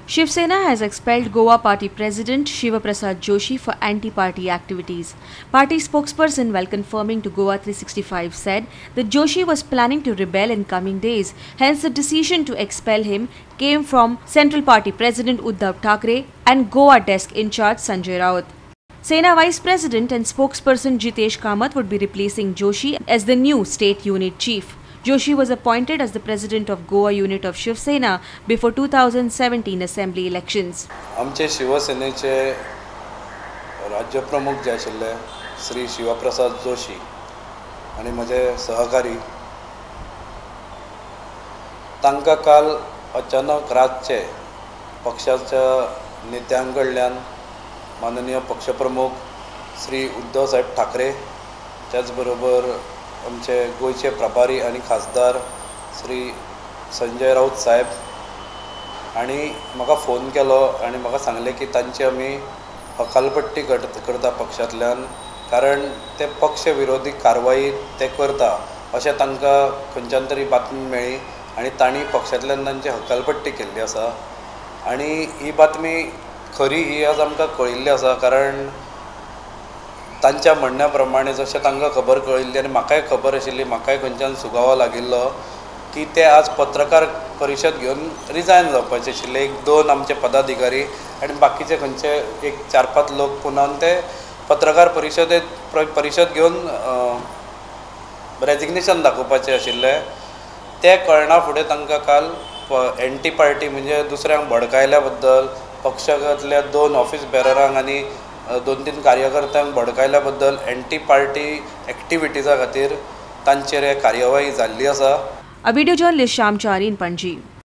Shiv Sena has expelled Goa Party President Shiva Joshi for anti-party activities. Party spokesperson, while confirming to GOA365, said that Joshi was planning to rebel in coming days. Hence, the decision to expel him came from Central Party President Uddhav Thackeray and Goa desk in charge Sanjay Raut. Sena Vice President and spokesperson Jitesh Kamath would be replacing Joshi as the new state unit chief. Joshi was appointed as the president of Goa unit of Shiv Sena before 2017 assembly elections. आमचे शिवसेनेचे राज्य प्रमुख जे आशिल्ले श्री शिवप्रसाद जोशी आणि माझे सहकारी तांकां काल अचानक रातचे पक्षाच्या नेत्यांकडल्यान माननीय पक्षप्रमुख श्री उद्धव साहेब ठाकरे त्याच बरोबर आमचे गोयचे प्रभारी आणि खासदार श्री संजय राऊत साहेब आणि म्हाका फोन केलो आणि म्हाका सांगले की तांची आमी हकालपट्टी करता पक्षांतल्यान कारण ते पक्ष विरोधी कारवाई ते करता अशें तांकां खंयच्यान तरी बातमी मेळ्ळी आणि तांणी पक्षांतल्यान तांची हकालपट्टी केल्ली आसा आणि ही बातमी खरी ही आज आमकां कळिल्ली आसा कारण तांच्या म्हणण्या प्रमाणे जशें तांकां खबर कळिल्ली आनी म्हाकाय खबर आशिल्ली म्हाकाय खंयच्यान सुगावो लागिल्लो की ते आज पत्रकार परिशद घेवन रिजायन जावपाचे आशिल्ले एक दोन आमचे पदाधिकारी आनी बाकीचे खंयचे एक 4-5 लोक पुनोन ते पत्रकार परिशद घेवन रेजिग्नेशन दाखोवपाचे आशिल्ले ते कळना फुडें तांकां काल एंटी पार्टी म्हणजे दुसऱ्यांक भडकायल्या बद्दल पक्षांतल्या 2 ऑफिस बेररांक आनी 2-3 कार्यकर्त्यांक भडकायल्या बद्दल एंटी पार्टी एक्टिविटीजा खातीर तांचेर कार्यवाही जाल्ली आसा. A video journalist Shyam Chari in Panji.